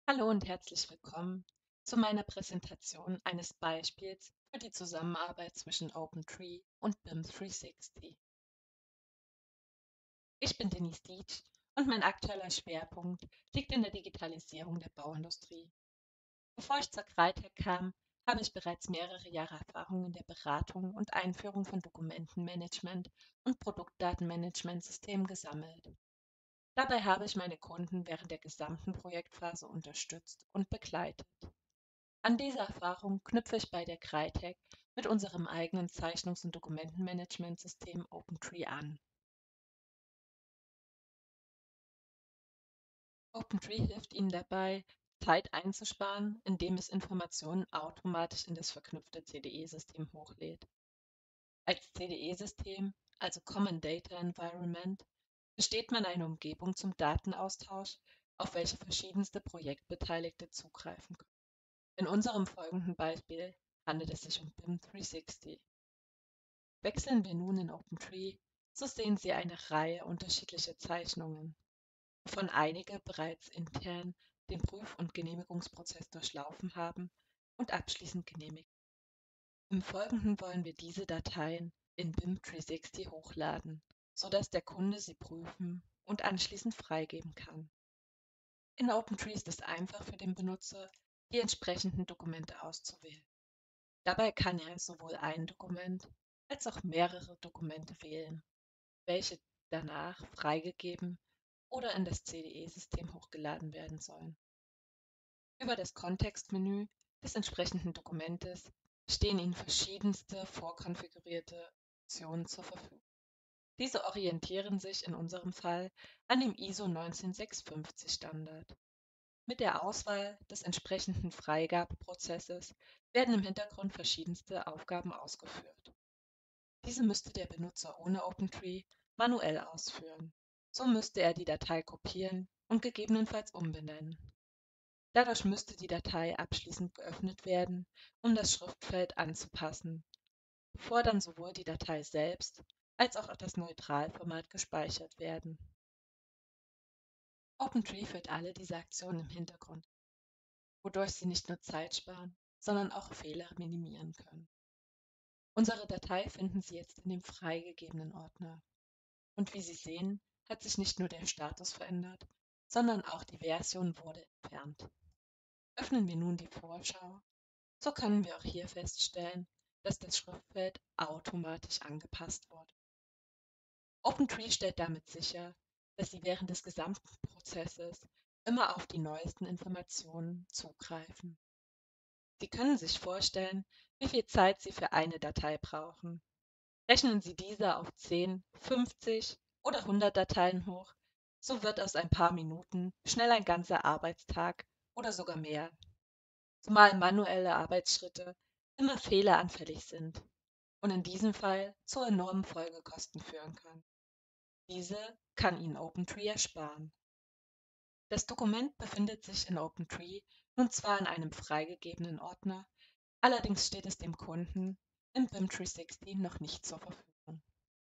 Hallo und herzlich willkommen zu meiner Präsentation eines Beispiels für die Zusammenarbeit zwischen OpenTree und BIM 360. Ich bin Denise Dietsch und mein aktueller Schwerpunkt liegt in der Digitalisierung der Bauindustrie. Bevor ich zur Crytek kam, habe ich bereits mehrere Jahre Erfahrung in der Beratung und Einführung von Dokumentenmanagement und Produktdatenmanagementsystemen gesammelt. Dabei habe ich meine Kunden während der gesamten Projektphase unterstützt und begleitet. An diese Erfahrung knüpfe ich bei der Crytek mit unserem eigenen Zeichnungs- und Dokumentenmanagementsystem OpenTree an. OpenTree hilft Ihnen dabei, Zeit einzusparen, indem es Informationen automatisch in das verknüpfte CDE-System hochlädt. Als CDE-System, also Common Data Environment, besteht man eine Umgebung zum Datenaustausch, auf welche verschiedenste Projektbeteiligte zugreifen können. In unserem folgenden Beispiel handelt es sich um BIM 360. Wechseln wir nun in OpenTree, so sehen Sie eine Reihe unterschiedlicher Zeichnungen, wovon einige bereits intern den Prüf- und Genehmigungsprozess durchlaufen haben und abschließend genehmigt. Im Folgenden wollen wir diese Dateien in BIM 360 hochladen, sodass der Kunde sie prüfen und anschließend freigeben kann. In OpenTree ist es einfach für den Benutzer, die entsprechenden Dokumente auszuwählen. Dabei kann er sowohl ein Dokument als auch mehrere Dokumente wählen, welche danach freigegeben oder in das CDE-System hochgeladen werden sollen. Über das Kontextmenü des entsprechenden Dokumentes stehen Ihnen verschiedenste vorkonfigurierte Optionen zur Verfügung. Diese orientieren sich in unserem Fall an dem ISO 19650 Standard. Mit der Auswahl des entsprechenden Freigabeprozesses werden im Hintergrund verschiedenste Aufgaben ausgeführt. Diese müsste der Benutzer ohne OpenTree manuell ausführen. So müsste er die Datei kopieren und gegebenenfalls umbenennen. Dadurch müsste die Datei abschließend geöffnet werden, um das Schriftfeld anzupassen, bevor dann sowohl die Datei selbst als auch das Neutralformat gespeichert werden. OpenTree führt alle diese Aktionen im Hintergrund, wodurch Sie nicht nur Zeit sparen, sondern auch Fehler minimieren können. Unsere Datei finden Sie jetzt in dem freigegebenen Ordner. Und wie Sie sehen, hat sich nicht nur der Status verändert, sondern auch die Version wurde entfernt. Öffnen wir nun die Vorschau, so können wir auch hier feststellen, dass das Schriftfeld automatisch angepasst wurde. OpenTree stellt damit sicher, dass Sie während des gesamten Prozesses immer auf die neuesten Informationen zugreifen. Sie können sich vorstellen, wie viel Zeit Sie für eine Datei brauchen. Rechnen Sie diese auf 10, 50 oder 100 Dateien hoch, so wird aus ein paar Minuten schnell ein ganzer Arbeitstag oder sogar mehr, zumal manuelle Arbeitsschritte immer fehleranfällig sind und in diesem Fall zu enormen Folgekosten führen können. Diese kann Ihnen OpenTree ersparen. Das Dokument befindet sich in OpenTree nun zwar in einem freigegebenen Ordner, allerdings steht es dem Kunden im BIM 360 noch nicht zur Verfügung.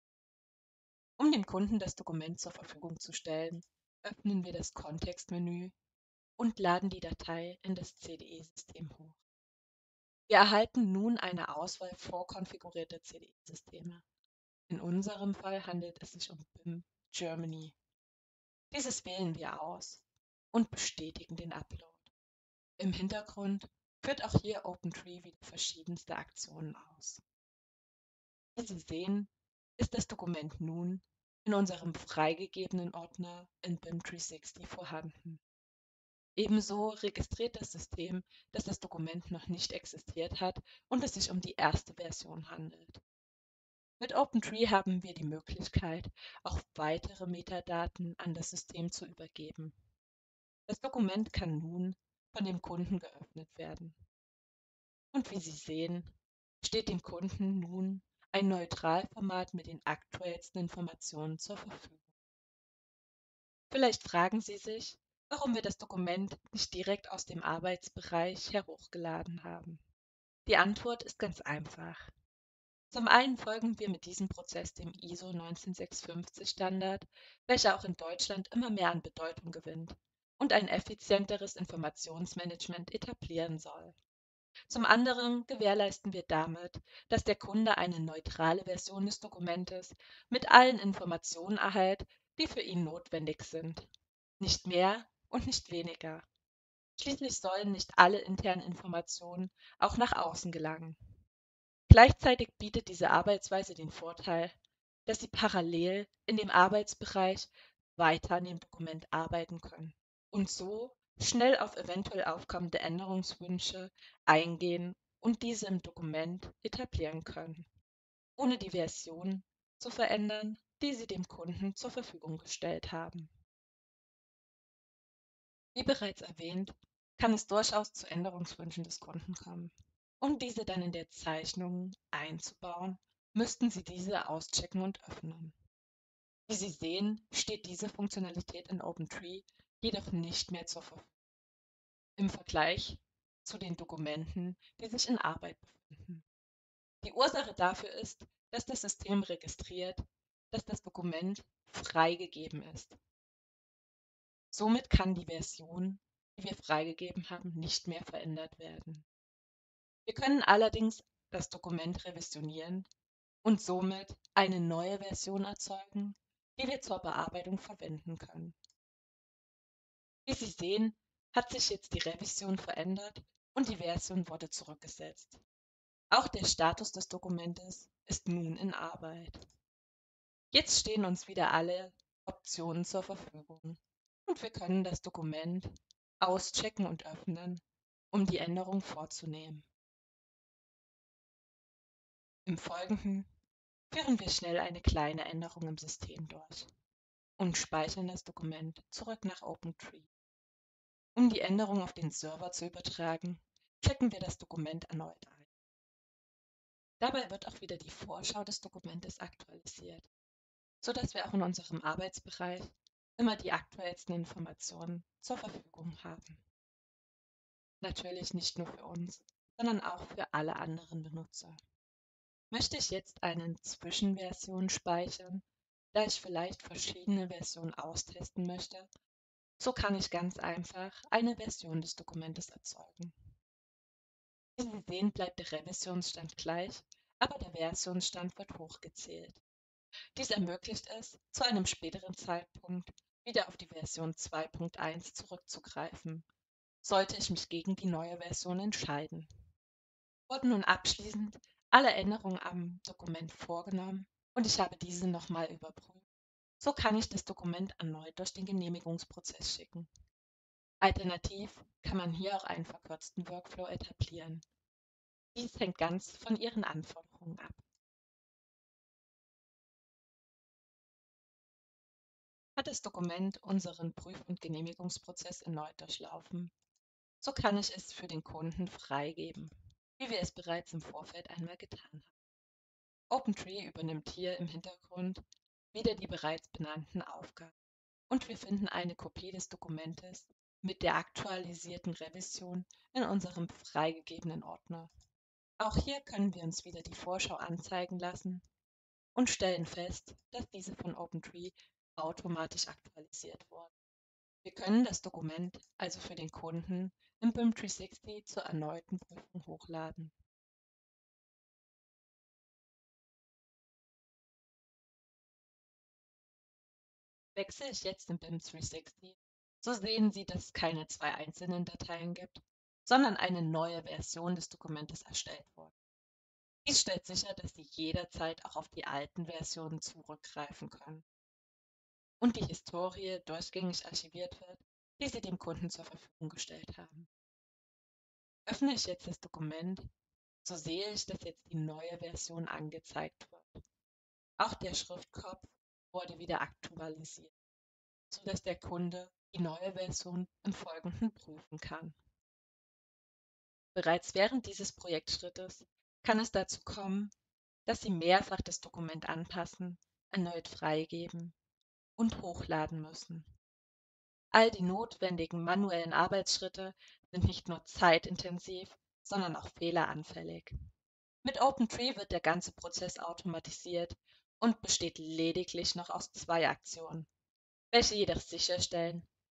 Um dem Kunden das Dokument zur Verfügung zu stellen, öffnen wir das Kontextmenü und laden die Datei in das CDE-System hoch. Wir erhalten nun eine Auswahl vorkonfigurierter CDE-Systeme. In unserem Fall handelt es sich um BIM Germany. Dieses wählen wir aus und bestätigen den Upload. Im Hintergrund führt auch hier OpenTree wieder verschiedenste Aktionen aus. Wie Sie sehen, ist das Dokument nun in unserem freigegebenen Ordner in BIM 360 vorhanden. Ebenso registriert das System, dass das Dokument noch nicht existiert hat und es sich um die erste Version handelt. Mit OpenTree haben wir die Möglichkeit, auch weitere Metadaten an das System zu übergeben. Das Dokument kann nun von dem Kunden geöffnet werden. Und wie Sie sehen, steht dem Kunden nun ein Neutralformat mit den aktuellsten Informationen zur Verfügung. Vielleicht fragen Sie sich, warum wir das Dokument nicht direkt aus dem Arbeitsbereich herhochgeladen haben. Die Antwort ist ganz einfach. Zum einen folgen wir mit diesem Prozess dem ISO 19650 Standard, welcher auch in Deutschland immer mehr an Bedeutung gewinnt und ein effizienteres Informationsmanagement etablieren soll. Zum anderen gewährleisten wir damit, dass der Kunde eine neutrale Version des Dokumentes mit allen Informationen erhält, die für ihn notwendig sind. Nicht mehr und nicht weniger. Schließlich sollen nicht alle internen Informationen auch nach außen gelangen. Gleichzeitig bietet diese Arbeitsweise den Vorteil, dass Sie parallel in dem Arbeitsbereich weiter an dem Dokument arbeiten können und so schnell auf eventuell aufkommende Änderungswünsche eingehen und diese im Dokument etablieren können, ohne die Version zu verändern, die Sie dem Kunden zur Verfügung gestellt haben. Wie bereits erwähnt, kann es durchaus zu Änderungswünschen des Kunden kommen. Um diese dann in der Zeichnung einzubauen, müssten Sie diese auschecken und öffnen. Wie Sie sehen, steht diese Funktionalität in OpenTree jedoch nicht mehr zur Verfügung im Vergleich zu den Dokumenten, die sich in Arbeit befinden. Die Ursache dafür ist, dass das System registriert, dass das Dokument freigegeben ist. Somit kann die Version, die wir freigegeben haben, nicht mehr verändert werden. Wir können allerdings das Dokument revisionieren und somit eine neue Version erzeugen, die wir zur Bearbeitung verwenden können. Wie Sie sehen, hat sich jetzt die Revision verändert und die Version wurde zurückgesetzt. Auch der Status des Dokumentes ist nun in Arbeit. Jetzt stehen uns wieder alle Optionen zur Verfügung und wir können das Dokument auschecken und öffnen, um die Änderung vorzunehmen. Im Folgenden führen wir schnell eine kleine Änderung im System durch und speichern das Dokument zurück nach OpenTree. Um die Änderung auf den Server zu übertragen, checken wir das Dokument erneut ein. Dabei wird auch wieder die Vorschau des Dokumentes aktualisiert, sodass wir auch in unserem Arbeitsbereich immer die aktuellsten Informationen zur Verfügung haben. Natürlich nicht nur für uns, sondern auch für alle anderen Benutzer. Möchte ich jetzt eine Zwischenversion speichern, da ich vielleicht verschiedene Versionen austesten möchte, so kann ich ganz einfach eine Version des Dokumentes erzeugen. Wie Sie sehen, bleibt der Revisionsstand gleich, aber der Versionsstand wird hochgezählt. Dies ermöglicht es, zu einem späteren Zeitpunkt wieder auf die Version 2.1 zurückzugreifen, sollte ich mich gegen die neue Version entscheiden. Wurden nun abschließend alle Änderungen am Dokument vorgenommen und ich habe diese nochmal überprüft, so kann ich das Dokument erneut durch den Genehmigungsprozess schicken. Alternativ kann man hier auch einen verkürzten Workflow etablieren. Dies hängt ganz von Ihren Anforderungen ab. Hat das Dokument unseren Prüf- und Genehmigungsprozess erneut durchlaufen, so kann ich es für den Kunden freigeben, wie wir es bereits im Vorfeld einmal getan haben. OpenTree übernimmt hier im Hintergrund wieder die bereits benannten Aufgaben und wir finden eine Kopie des Dokumentes mit der aktualisierten Revision in unserem freigegebenen Ordner. Auch hier können wir uns wieder die Vorschau anzeigen lassen und stellen fest, dass diese von OpenTree automatisch aktualisiert wurde. Wir können das Dokument also für den Kunden im BIM 360 zur erneuten Prüfung hochladen. Wechsle ich jetzt in BIM 360, so sehen Sie, dass es keine zwei einzelnen Dateien gibt, sondern eine neue Version des Dokumentes erstellt wurde. Dies stellt sicher, dass Sie jederzeit auch auf die alten Versionen zurückgreifen können und die Historie durchgängig archiviert wird, die Sie dem Kunden zur Verfügung gestellt haben. Öffne ich jetzt das Dokument, so sehe ich, dass jetzt die neue Version angezeigt wird. Auch der Schriftkopf wurde wieder aktualisiert, sodass der Kunde die neue Version im Folgenden prüfen kann. Bereits während dieses Projektschrittes kann es dazu kommen, dass Sie mehrfach das Dokument anpassen, erneut freigeben und hochladen müssen. All die notwendigen manuellen Arbeitsschritte sind nicht nur zeitintensiv, sondern auch fehleranfällig. Mit OpenTree wird der ganze Prozess automatisiert und besteht lediglich noch aus zwei Aktionen, welche jedoch sicherstellen,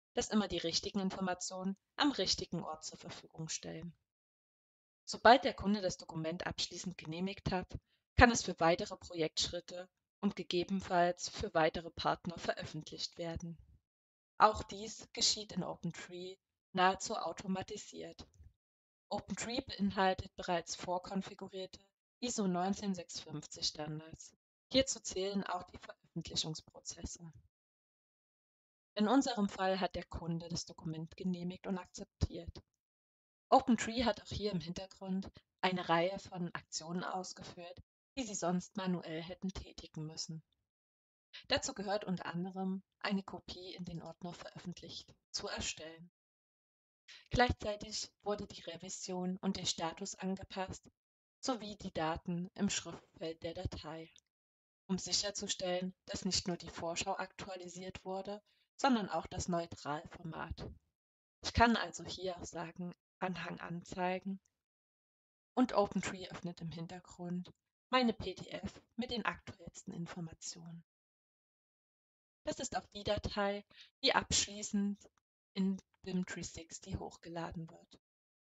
das immer die richtigen Informationen am richtigen Ort zur Verfügung stellen. Sobald der Kunde das Dokument abschließend genehmigt hat, kann es für weitere Projektschritte und gegebenenfalls für weitere Partner veröffentlicht werden. Auch dies geschieht in OpenTree nahezu automatisiert. OpenTree beinhaltet bereits vorkonfigurierte ISO 19650 Standards. Hierzu zählen auch die Veröffentlichungsprozesse. In unserem Fall hat der Kunde das Dokument genehmigt und akzeptiert. OpenTree hat auch hier im Hintergrund eine Reihe von Aktionen ausgeführt, die Sie sonst manuell hätten tätigen müssen. Dazu gehört unter anderem, eine Kopie in den Ordner veröffentlicht zu erstellen. Gleichzeitig wurde die Revision und der Status angepasst, sowie die Daten im Schriftfeld der Datei, um sicherzustellen, dass nicht nur die Vorschau aktualisiert wurde, sondern auch das Neutralformat. Ich kann also hier auch sagen, Anhang anzeigen, und OpenTree öffnet im Hintergrund meine PDF mit den aktuellsten Informationen. Das ist auch die Datei, die abschließend in BIM 360 hochgeladen wird.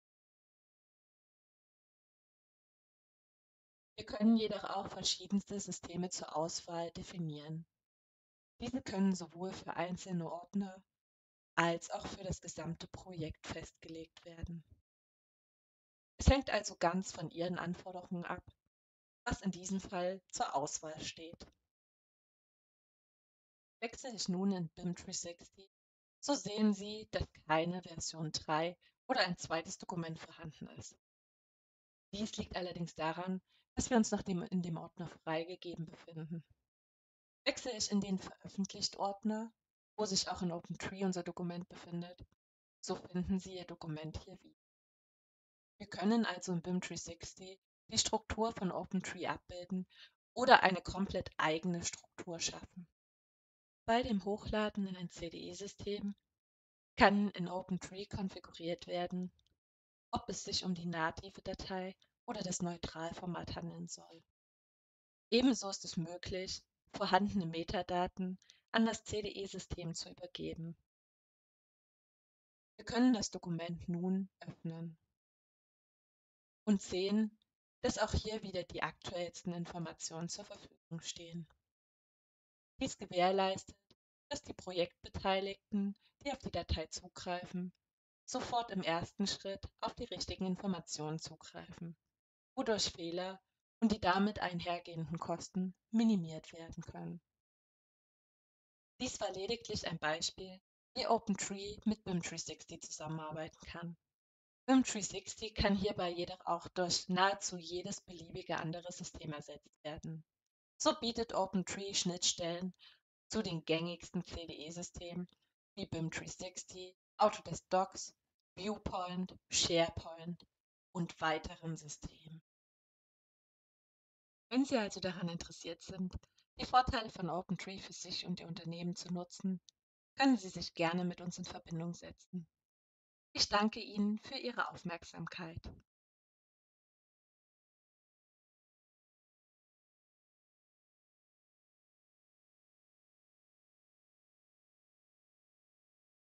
Wir können jedoch auch verschiedenste Systeme zur Auswahl definieren. Diese können sowohl für einzelne Ordner als auch für das gesamte Projekt festgelegt werden. Es hängt also ganz von Ihren Anforderungen ab, was in diesem Fall zur Auswahl steht. Wechsle ich nun in BIM 360, so sehen Sie, dass keine Version 3 oder ein zweites Dokument vorhanden ist. Dies liegt allerdings daran, dass wir uns noch in dem Ordner freigegeben befinden. Wechsle ich in den Veröffentlicht-Ordner, wo sich auch in OpenTree unser Dokument befindet, so finden Sie Ihr Dokument hier wieder. Wir können also in BIM 360 die Struktur von OpenTree abbilden oder eine komplett eigene Struktur schaffen. Bei dem Hochladen in ein CDE-System kann in OpenTree konfiguriert werden, ob es sich um die native Datei oder das Neutralformat handeln soll. Ebenso ist es möglich, vorhandene Metadaten an das CDE-System zu übergeben. Wir können das Dokument nun öffnen und sehen, dass auch hier wieder die aktuellsten Informationen zur Verfügung stehen. Dies gewährleistet, dass die Projektbeteiligten, die auf die Datei zugreifen, sofort im ersten Schritt auf die richtigen Informationen zugreifen, wodurch Fehler und die damit einhergehenden Kosten minimiert werden können. Dies war lediglich ein Beispiel, wie OpenTree mit BIM 360 zusammenarbeiten kann. BIM 360 kann hierbei jedoch auch durch nahezu jedes beliebige andere System ersetzt werden. So bietet OpenTree Schnittstellen zu den gängigsten CDE-Systemen wie BIM 360, Autodesk Docs, Viewpoint, SharePoint und weiteren Systemen. Wenn Sie also daran interessiert sind, die Vorteile von OpenTree für sich und Ihr Unternehmen zu nutzen, können Sie sich gerne mit uns in Verbindung setzen. Ich danke Ihnen für Ihre Aufmerksamkeit.